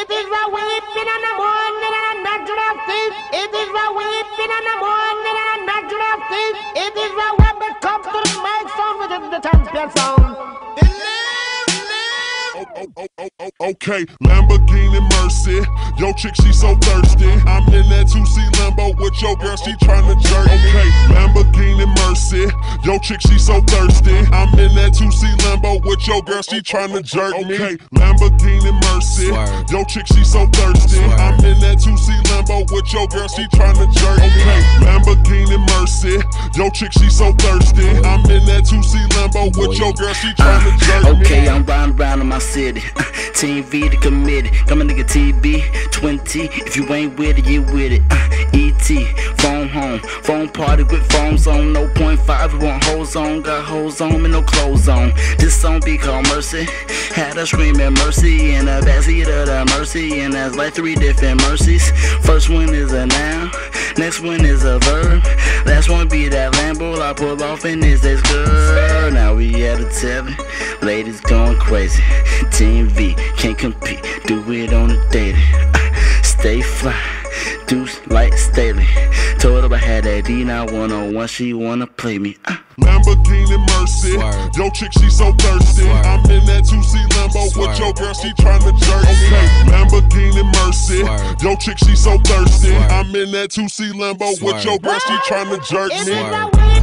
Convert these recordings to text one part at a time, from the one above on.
It is a weeping in the morning and a natural thing. It is a weeping in the morning and a natural thing. It is a when it comes to the mic sound within the champion sound. Okay, Lamborghini Mercy. Yo chick, she so thirsty. I'm in that 2C Lambo with your girl, she tryna jerk. Okay, Lamborghini Mercy. Yo chick, she so thirsty. I'm in that 2C Lambo with your girl, she tryna jerk me. Okay, Lamborghini Mercy. Yo chick, she so thirsty. I'm in that 2C Lambo with your girl, she tryna jerk me. Okay, Lamborghini Mercy. Yo chick, she so thirsty. I'm in that 2C Lambo with your girl, she tryna jerk me. Okay, I'm riding around in my city. TeamV the committee. Come a nigga TB20. If you ain't with it, you with it. ET, phone home. Phone party with phones on. No .5, we want hoes on. Got hoes on and no clothes on. This song be called Mercy. Had her screaming mercy in the backseat of the Mercy. And that's like 3 different mercies. First one is a noun. Next one is a verb. Last one be that Lambo I pull off and it's this girl. Now we at a Telly. Ladies going crazy. TeamV, can't compete, do it on a daily. Stay fly, deuce like Staley. Told her I had that D, now 101, she wanna play me. Lamborghini Mercy. Yo chick, she so thirsty. I'm in that 2C Lambo with your girl, she tryna jerk. Okay, Lamborghini Mercy. Yo chick, she so thirsty. I'm in that 2C Lambo with your girl, she tryna jerk me.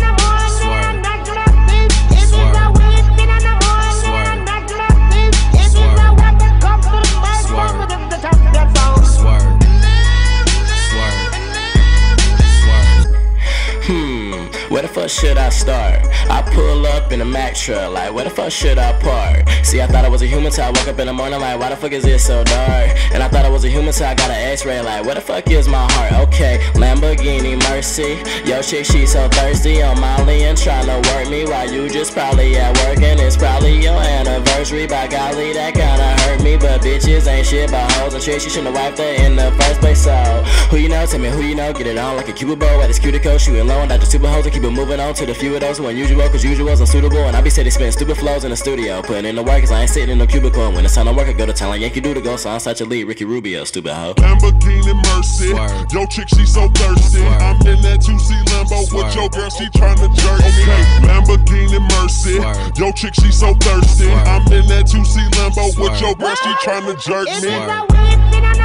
Where the fuck should I start? I pull up in a Mack truck, like where the fuck should I park? See, I thought I was a human till I woke up in the morning, like why the fuck is it so dark? And I thought I was a human till I got an x-ray, like where the fuck is my heart? Okay, Lamborghini Mercy. Yo chick, she so thirsty on Molly and tryna work me while you just probably at work and it's probably your anniversary. By golly, that kinda hurt me, but bitches ain't shit but hoes and tricks. You shouldn't have wiped her in the first place, so who you know, tell me who you know, get it on like a Cuban bow at this cuticle, shooting low and dodging super hoes and keep it moving on to the few of those who unusual, cause usual's unsuitable. And I be steady spitting stupid flows in the studio, putting in the work cause I ain't sitting in no cubicle. And when it's time to work, I go to town like Yankee Doodle go, so I'm such a lead, Ricky Rubio, stupid hoe. Lamborghini Mercy. Yo chick, she so thirsty. I'm in that 2C Lambo with your girl, she tryna jerk. Okay, Lamborghini Mercy. Yo chick, she so thirsty. I'm in that 2C Lambo with your girl, she tryna jerk me.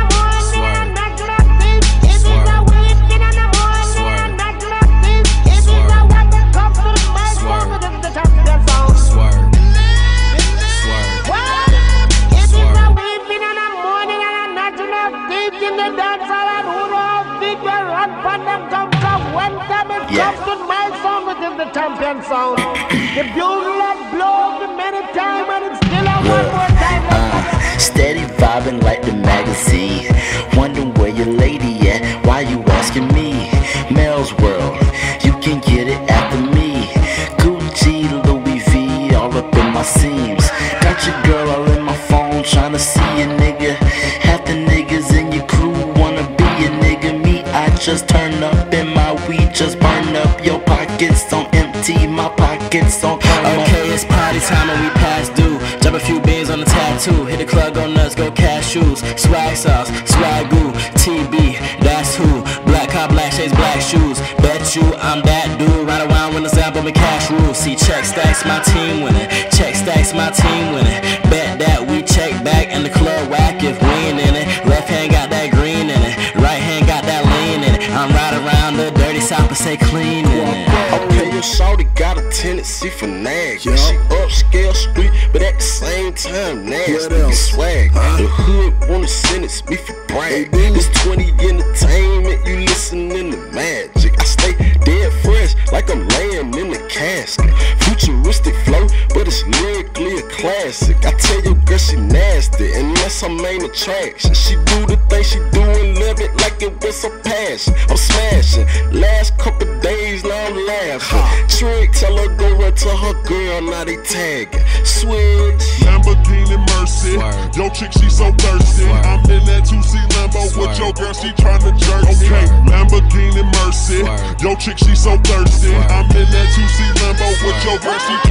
The champion sound. The bugle that blows the many times and it's still a one more time. Steady vibing like the magazine. Wondering where your lady at, why you asking me? MEL's world, you can get it after me. Gucci, Louis V, all up in my seams. Got your girl all in my phone, trying to see a nigga. Half the niggas in your crew wanna be a nigga. Me, I just turn up and my weed just burn up. Your pockets on empty, my pockets on karma. Okay, it's party time and we past due. Drop a few beans on the tattoo. Hit the club, go nuts, go cashews. Swag sauce, swag goo, TB, that's who. Black car, black shades, black shoes. Bet you I'm that dude. Ride around with the Zambo and cash rules. See, check stacks, my team winning. Check stacks, my team winning. Bet that we check back and the club whack if we ain't in it. Left hand got that green in it. Right hand got that lean in it. I'm riding around the dirty south and say clean in it. Okay, your shorty got a tendency for nag. Yeah, she upscale street, but at the same time nasty. Swag. The hood wanna sentence me for brag. This 20 entertainment, you listening to magic. I stay dead fresh, like I'm laying in the casket. Futuristic flow, but it's lyrically a classic. I tell you, girl, she nasty, and that's her main attraction. She do the thing she do and live it like it was her passion. I'm smashing. Last couple days, now I'm laughing. Trick, tell her go run to her girl, now they tagging. Switch. Lamborghini Mercy. Yo chick, she so thirsty. I'm in that 2C Lambo with your girl, she tryna jerk. Okay, Lamborghini Mercy. Yo chick, she so thirsty. I'm in that 2C Lambo with your girl, she